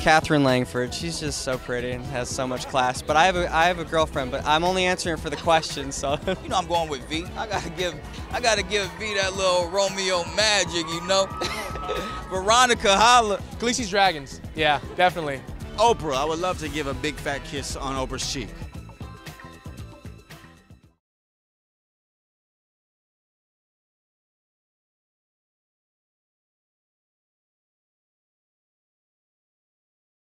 Catherine Langford. She's just so pretty and has so much class. But I have a girlfriend, but I'm only answering for the question, so. You know I'm going with V. I gotta give V that little Romeo magic, you know. Veronica, holla. Khaleesi's Dragons. Yeah, definitely. Oprah. I would love to give a big fat kiss on Oprah's cheek.